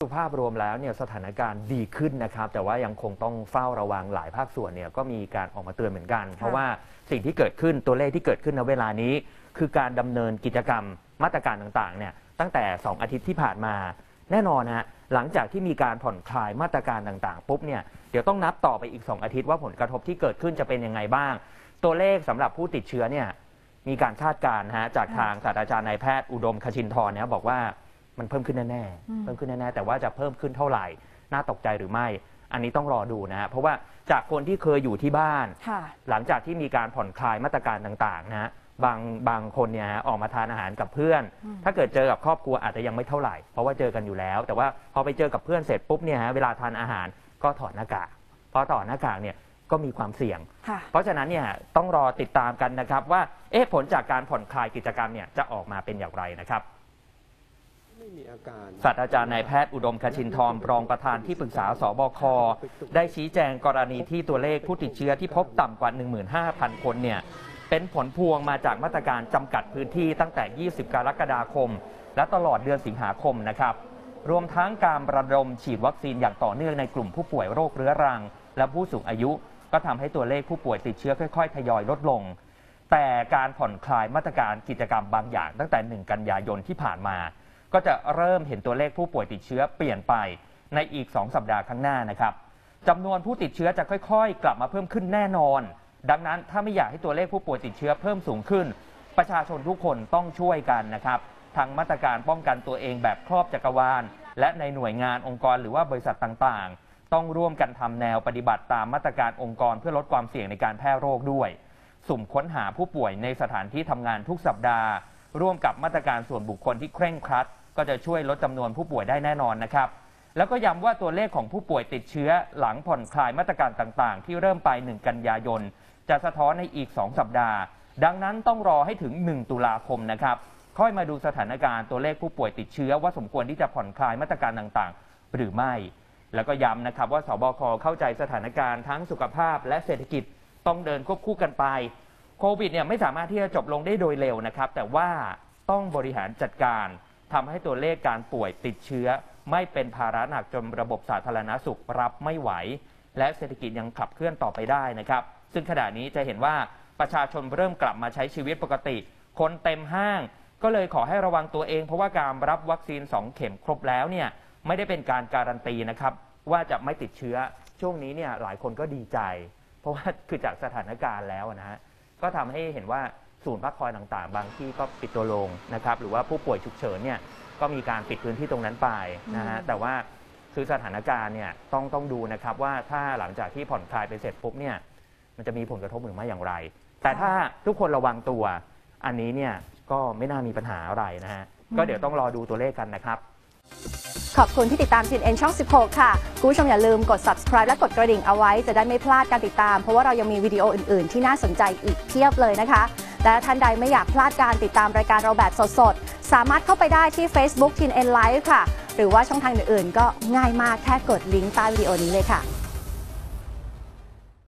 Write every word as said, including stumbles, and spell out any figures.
ภาพรวมแล้วเนี่ยสถานการณ์ดีขึ้นนะครับแต่ว่ายังคงต้องเฝ้าระวังหลายภาคส่วนเนี่ยก็มีการออกมาเตือนเหมือนกันเพราะว่าสิ่งที่เกิดขึ้นตัวเลขที่เกิดขึ้นในเวลานี้คือการดำเนินกิจกรรมมาตรการต่างๆเนี่ยตั้งแต่สองอาทิตย์ที่ผ่านมาแน่นอนฮะหลังจากที่มีการผ่อนคลายมาตรการต่างๆปุ๊บเนี่ยเดี๋ยวต้องนับต่อไปอีกสองอาทิตย์ว่าผลกระทบที่เกิดขึ้นจะเป็นยังไงบ้างตัวเลขสำหรับผู้ติดเชื้อเนี่ยมีการคาดการณ์ฮะจากทางศาสตราจารย์นายแพทย์อุดมคชินทร์เนี่ยบอกว่ามันเพิ่มขึ้นแน่ๆเพิ่มขึ้นแน่ๆแต่ว่าจะเพิ่มขึ้นเท่าไหร่น่าตกใจหรือไม่อันนี้ต้องรอดูนะฮะเพราะว่าจากคนที่เคยอยู่ที่บ้านหลังจากที่มีการผ่อนคลายมาตรการต่างๆนะฮะบางบางคนเนี่ยออกมาทานอาหารกับเพื่อนถ้าเกิดเจอกับครอบครัวอาจจะยังไม่เท่าไหร่เพราะว่าเจอกันอยู่แล้วแต่ว่าพอไปเจอกับเพื่อนเสร็จปุ๊บเนี่ยฮะเวลาทานอาหารก็ถอดหน้ากากพอถอดหน้ากากเนี่ยก็มีความเสี่ยงเพราะฉะนั้นเนี่ยต้องรอติดตามกันนะครับว่าเอ๊ะผลจากการผ่อนคลายกิจกรรมเนี่ยจะออกมาเป็นอย่างไรนะครับศาสตราจารย์นายแพทย์อุดมคชินทร์รองประธานที่ปรึกษาสบคได้ชี้แจงกรณีที่ตัวเลขผู้ติดเชื้อที่พบต่ำกว่า หนึ่งหมื่นห้าพัน คนเนี่ยเป็นผลพวงมาจากมาตรการจำกัดพื้นที่ตั้งแต่ ยี่สิบ กรกฎาคมและตลอดเดือนสิงหาคมนะครับรวมทั้งการระดมฉีดวัคซีนอย่างต่อเนื่องในกลุ่มผู้ป่วยโรคเรื้อรังและผู้สูงอายุก็ทำให้ตัวเลขผู้ป่วยติดเชื้อค่อยๆทยอยลดลงแต่การผ่อนคลายมาตรการกิจกรรมบางอย่างตั้งแต่หนึ่งกันยายนที่ผ่านมาก็จะเริ่มเห็นตัวเลขผู้ป่วยติดเชื้อเปลี่ยนไปในอีกสองสัปดาห์ข้างหน้านะครับจำนวนผู้ติดเชื้อจะค่อยๆกลับมาเพิ่มขึ้นแน่นอนดังนั้นถ้าไม่อยากให้ตัวเลขผู้ป่วยติดเชื้อเพิ่มสูงขึ้นประชาชนทุกคนต้องช่วยกันนะครับทั้งมาตรการป้องกันตัวเองแบบครอบจักรวาลและในหน่วยงานองค์กรหรือว่าบริษัทต่างๆต้องร่วมกันทำแนวปฏิบัติตามมาตรการองค์กรเพื่อลดความเสี่ยงในการแพร่โรคด้วยสุ่มค้นหาผู้ป่วยในสถานที่ทำงานทุกสัปดาห์ร่วมกับมาตรการส่วนบุคคลที่เคร่งครัดก็จะช่วยลดจำนวนผู้ป่วยได้แน่นอนนะครับแล้วก็ย้ำว่าตัวเลขของผู้ป่วยติดเชื้อหลังผ่อนคลายมาตรการต่างๆที่เริ่มไปหนึ่งกันยายนจะสะท้อนในอีกสองสัปดาห์ดังนั้นต้องรอให้ถึงหนึ่งตุลาคมนะครับค่อยมาดูสถานการณ์ตัวเลขผู้ป่วยติดเชื้อว่าสมควรที่จะผ่อนคลายมาตรการต่างๆหรือไม่แล้วก็ย้ำนะครับว่าสบคเข้าใจสถานการณ์ทั้งสุขภาพและเศรษฐกิจต้องเดินควบคู่กันไปโควิดเนี่ยไม่สามารถที่จะจบลงได้โดยเร็วนะครับแต่ว่าต้องบริหารจัดการทำให้ตัวเลขการป่วยติดเชื้อไม่เป็นภาระหนักจนระบบสาธารณสุขรับไม่ไหวและเศรษฐกิจยังขับเคลื่อนต่อไปได้นะครับซึ่งขณะนี้จะเห็นว่าประชาชนเริ่มกลับมาใช้ชีวิตปกติคนเต็มห้างก็เลยขอให้ระวังตัวเองเพราะว่าการรับวัคซีนสองเข็มครบแล้วเนี่ยไม่ได้เป็นการการันตีนะครับว่าจะไม่ติดเชื้อช่วงนี้เนี่ยหลายคนก็ดีใจเพราะว่าคือจากสถานการณ์แล้วนะฮะก็ทำให้เห็นว่าศูนย์พักคอยต่างๆบางที่ก็ปิดตัวลงนะครับหรือว่าผู้ป่วยฉุกเฉินเนี่ยก็มีการปิดพื้นที่ตรงนั้นไปนะฮะแต่ว่าคือสถานการณ์เนี่ยต้องต้องดูนะครับว่าถ้าหลังจากที่ผ่อนคลายไปเสร็จปุ๊บเนี่ยมันจะมีผลกระทบหรือไม่อย่างไร แต่ถ้าทุกคนระวังตัวอันนี้เนี่ยก็ไม่น่ามีปัญหาอะไรนะฮะก็เดี๋ยวต้องรอดูตัวเลขกันนะครับขอบคุณที่ติดตาม ที เอ็น เอ็น ช่อง สิบหก ค่ะคุณผู้ชมอย่าลืมกด ซับสไครบ์ และกดกระดิ่งเอาไว้จะได้ไม่พลาดการติดตามเพราะว่าเรายังมีวิดีโออื่นๆที่น่าสนใจอีกเพียบเลยนะคะและท่านใดไม่อยากพลาดการติดตามรายการเราแบบสดๆสามารถเข้าไปได้ที่ Facebook ที เอ็น เอ็น Live ค่ะหรือว่าช่องทางอื่นๆก็ง่ายมากแค่กดลิงก์ใต้วิดีโอนี้เลยค่ะ